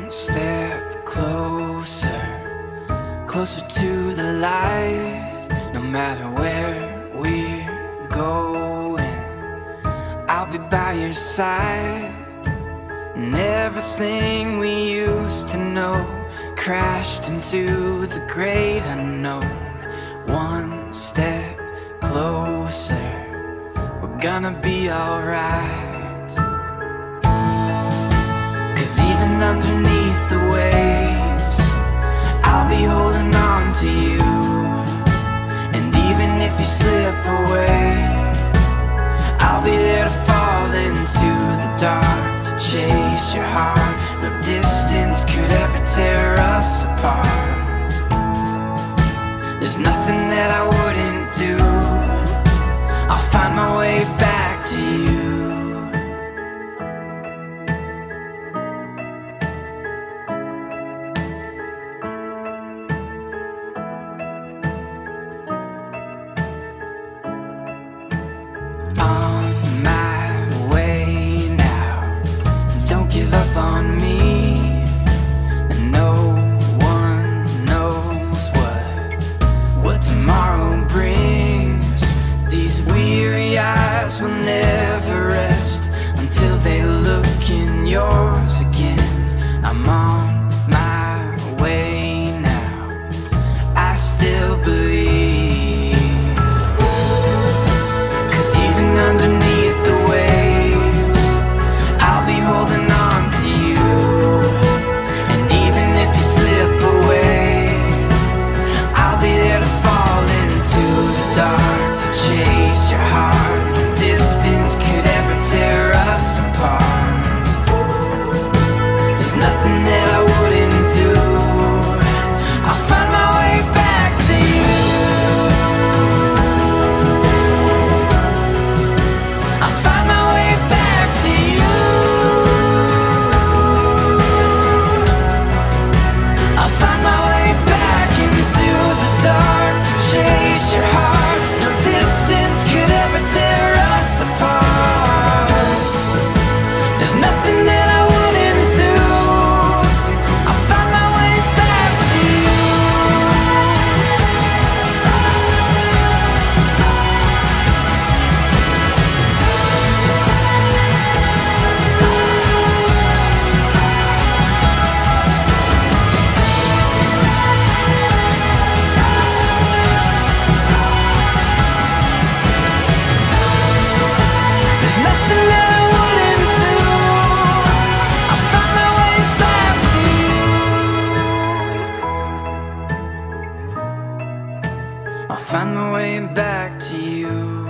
step closer, closer to the light. No matter where we're going, I'll be by your side. And everything we used to know crashed into the great unknown. One step closer, we're gonna be alright. 'Cause even underneath the waves, I'll be holding on to you. And even if you slip away, I'll be there to fall into the dark, to chase your heart. No distance could ever tear us apart. There's nothing that I wouldn't do. I'll find my way back to you. On my way now, don't give up on me. And no one knows what tomorrow brings. These weary eyes will never rest until they look in yours again. I'm on my way now, I still believe. 'Cause even underneath the waves, I'll be holding on to you. And even if you slip away, I'll be there to fall into the dark, to chase your heart. No distance could ever tear us apart. There's nothing that I wouldn't do. I'll find my way back to you. I'll find my way back to you. I'll find my way back into the dark, to chase your heart. No distance could ever tear us apart. There's nothing that I wouldn't do. I'll find my way back to you. There's nothing that I wouldn't do. I'll find my way back to you. I'll find my way back to you.